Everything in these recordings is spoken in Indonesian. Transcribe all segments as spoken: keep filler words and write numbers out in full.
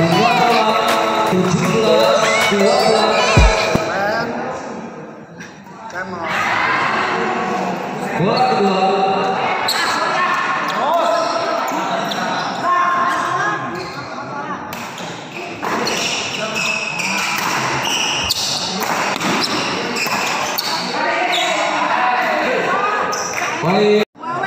Baik.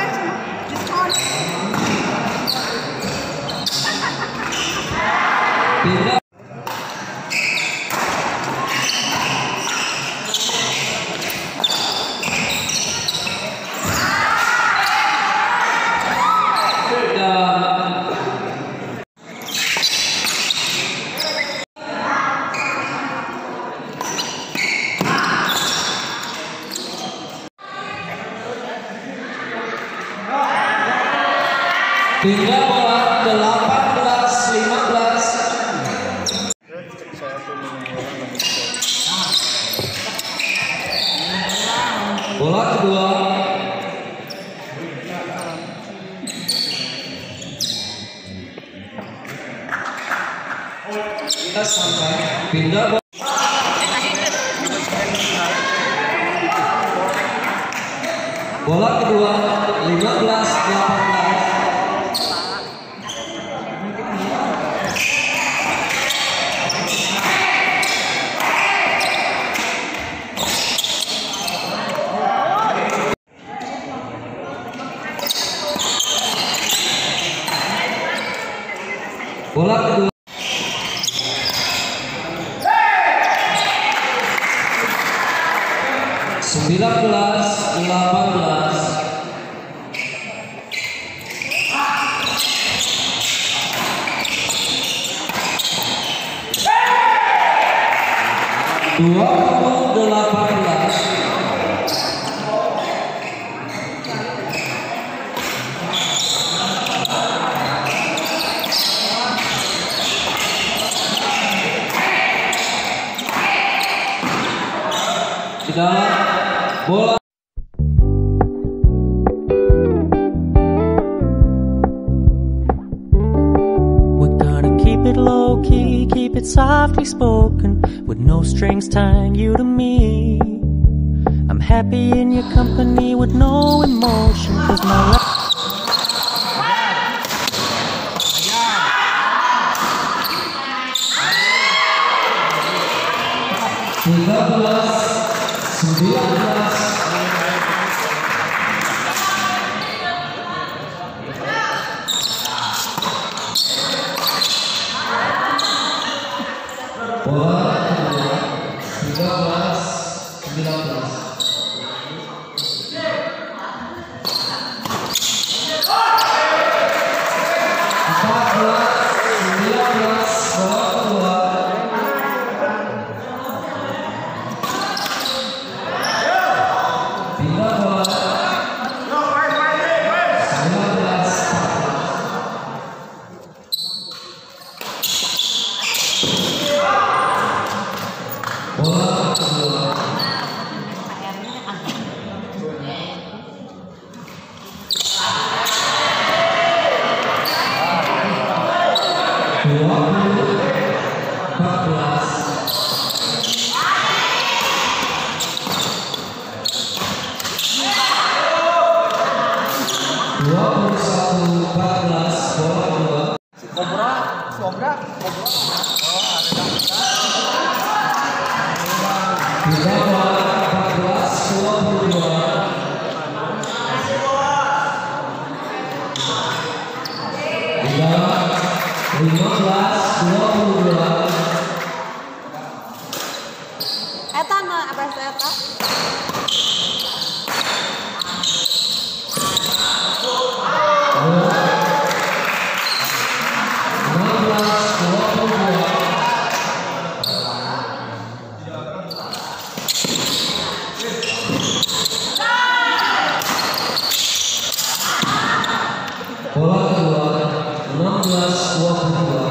Tidak. Tiga bola delapan belas lima belas. Bola kedua. Kita sampai pindah bola. Bola kedua lima belas delapan belas. Bola kedua sembilan belas delapan belas. Dua puluh delapan belas. Di dalam bola. We're gonna keep it low key, keep it softly spoken, with no strings tying you to me. I'm happy in your company with no emotion, 'cause my life tiga belas sembilan belas. Bola kedua tiga belas sembilan belas. empat belas sembilan belas. Bola kedua. Pindah bola sembilan belas. Bola kedua. Dua puluh empat belas. Dua puluh satu empat belas. Bola kedua. Kobra, kobra, kobra. Tiga bola empat belas dua puluh dua. Tiga lima belas dua puluh dua. Eta mah apa sih eta? enam belas dua puluh dua. Bola kedua enam belas dua puluh dua.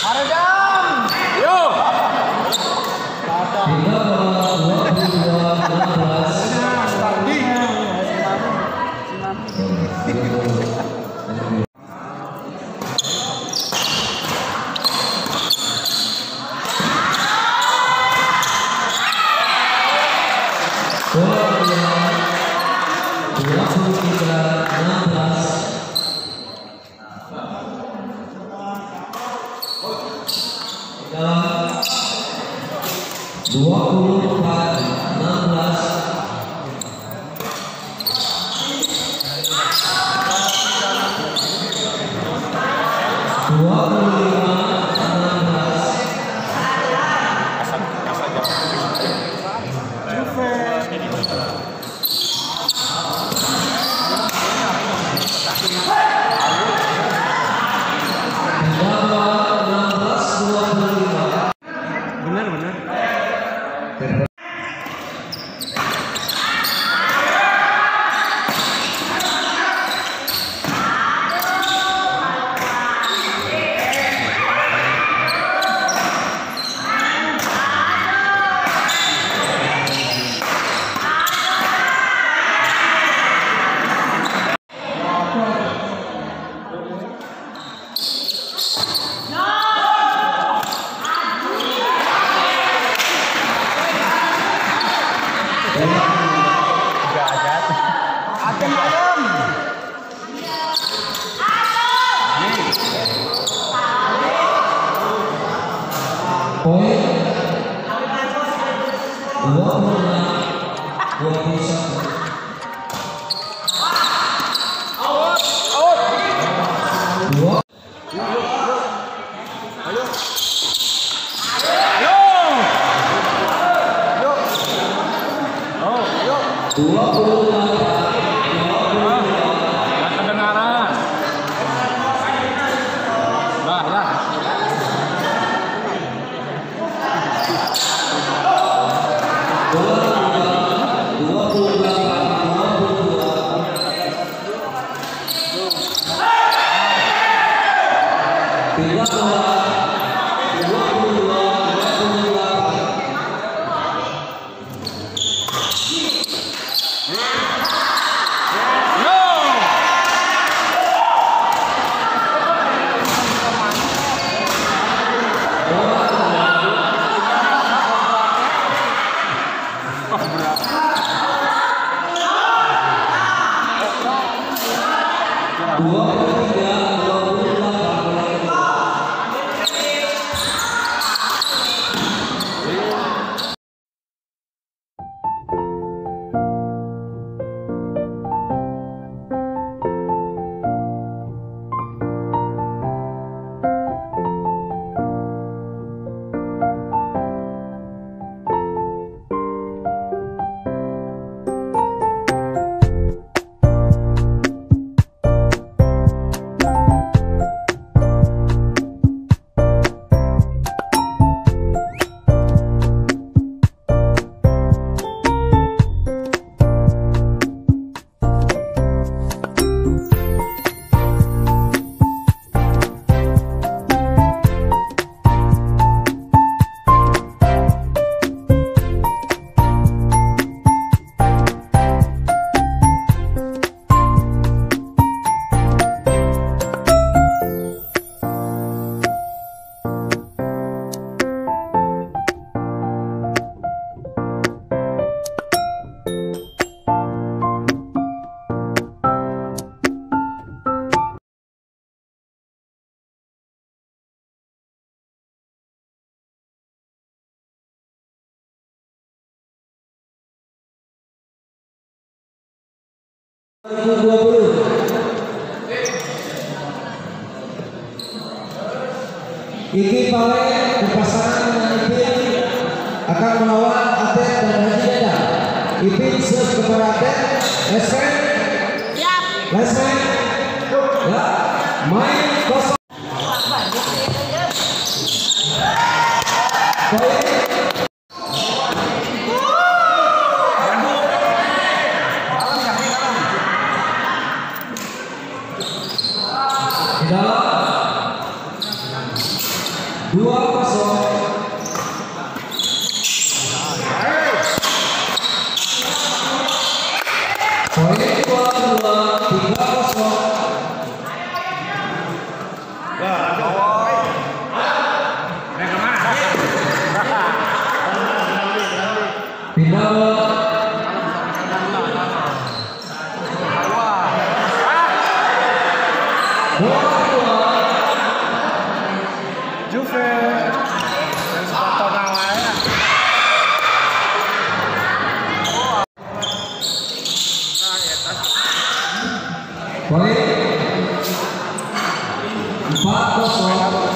Aredam. Yo. Tiga bola dua puluh dua enam belas. Dua puluh tiga enam belas. Dua puluh empat enam belas. Dua puluh lima enam belas. Poin dua puluh enam dua puluh satu. Dua. Dua puluh delapan. Kedengaran. Lah, lah. Dua puluh delapan dua puluh dua. Tiga bola dua puluh dua dua puluh delapan. Dua puluh tiga dua puluh delapan. dua ribu dua puluh. Iki Pale berpasangan dengan Ipin akan melawan Atlet dan Haji Deda. Ipin serve kepada Atlet. Let's go. Siap. Let's go. Ya, main kosong. Poin. dua kosong. Poin dua dua tiga kosong. Pindah dua dua. Juve. Sepatu namanya. Poin empat kosong.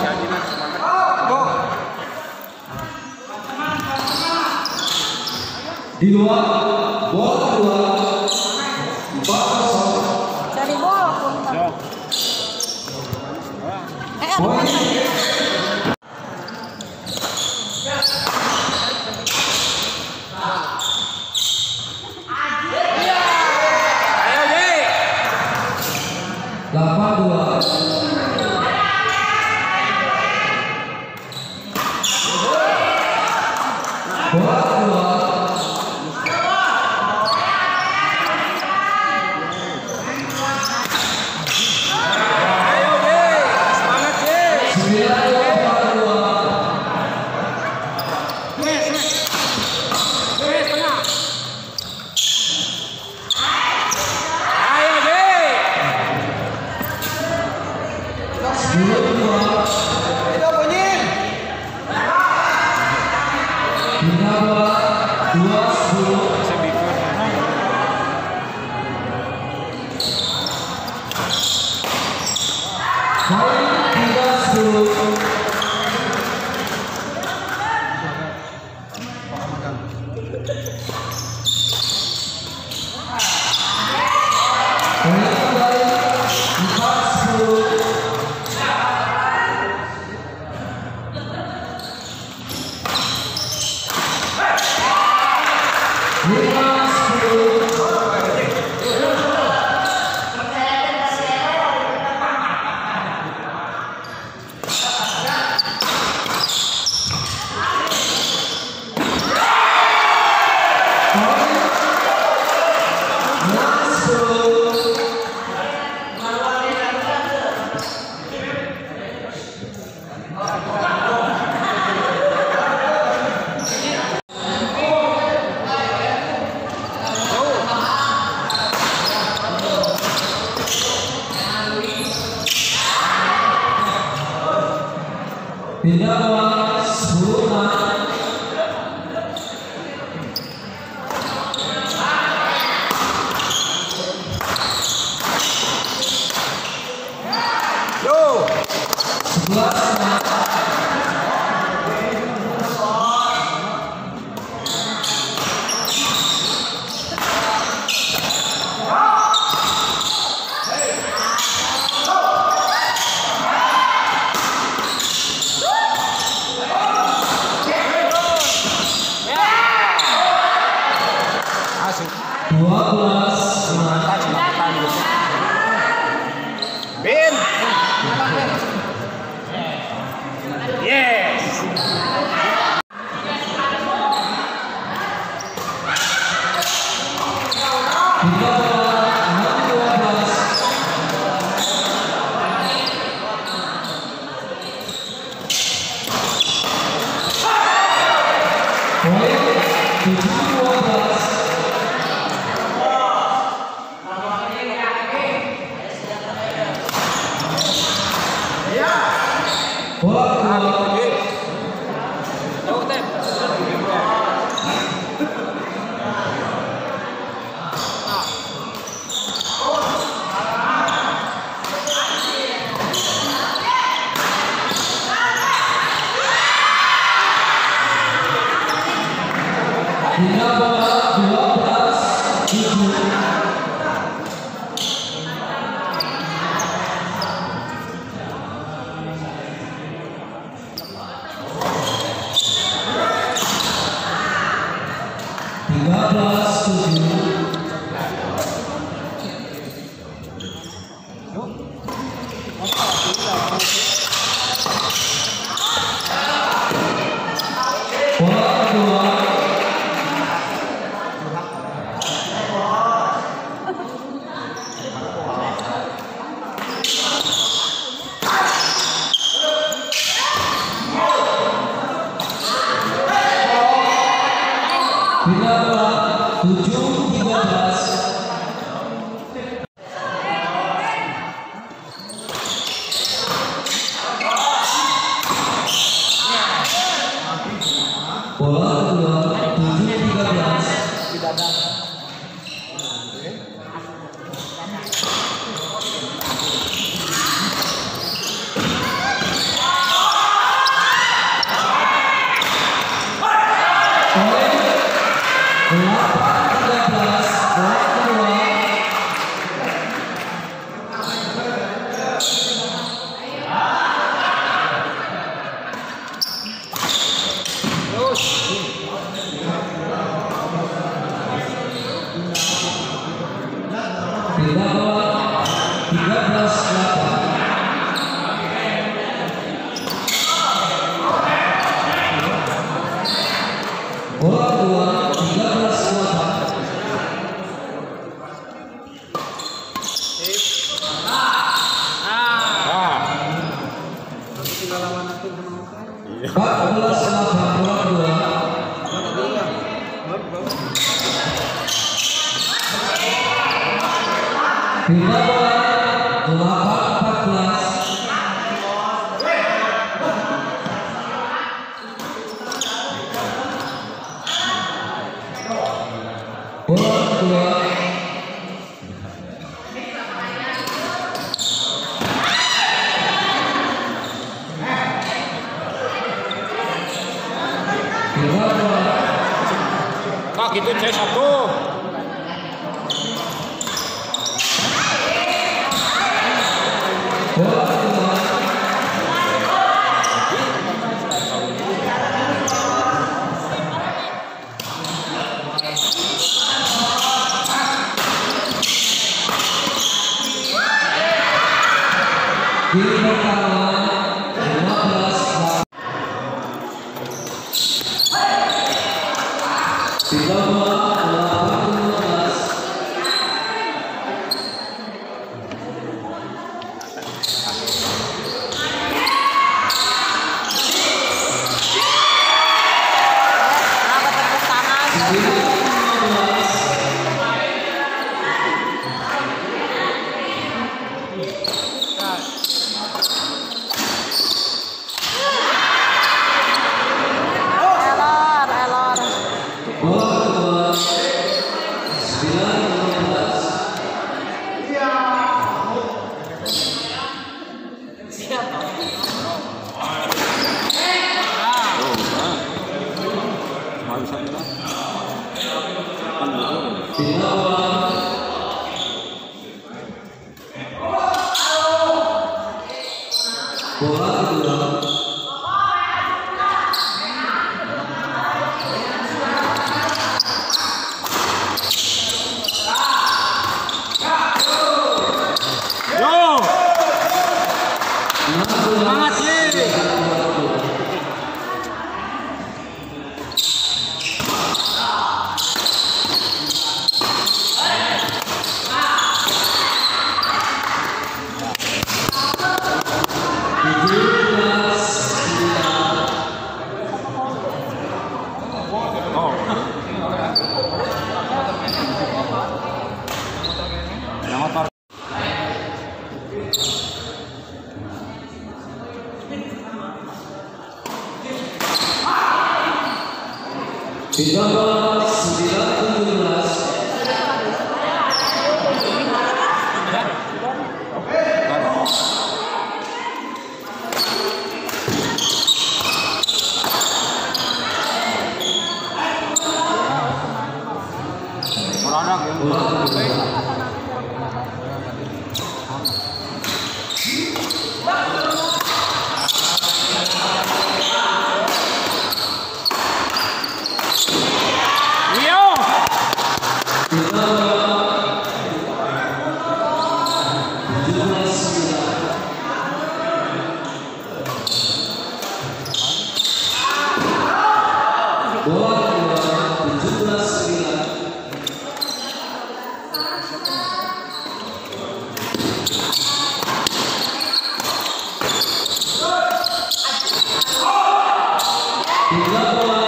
Di luar bola kedua empat kosong. Cari bola pun. Eh, ada Poin delapan dua. Bola kedua sembilan dua bola kedua. sepuluh dua. Tiga bola dua sepuluh. Poin tiga sepuluh. Poin kembali empat sepuluh. lima sepuluh. enam sepuluh. Pindah bola sepuluh enam. sebelas enam. dua belas enam. Bin. Yes. Tiga bola enam dua belas. Poin tujuh dua belas. Bola kedua tiga bola dua belas tujuh. tiga belas tujuh. Bila bola tujuh tiga belas. Bola kedua tujuh tiga belas. Bila bola tiga belas delapan. Bola kedua tiga belas delapan. empat belas delapan bola kedua. Bila bola delapan empat belas. Bola kedua. Bila bola Kak gitu C satu. bola kedua. Di pertama lima belas. Bila bola delapan lima belas. Error, error. Bola kedua sembilan lima belas. Bila bola bola kedua. Yo, enam belas. semangat Li. tujuh belas sembilan. Oh. Yang motor. Bila bola sembilan tujuh belas. Produk yang Bola kedua. Rio. Bila bola tujuh belas sembilan. Bola kedua tujuh belas sembilan. Bila bola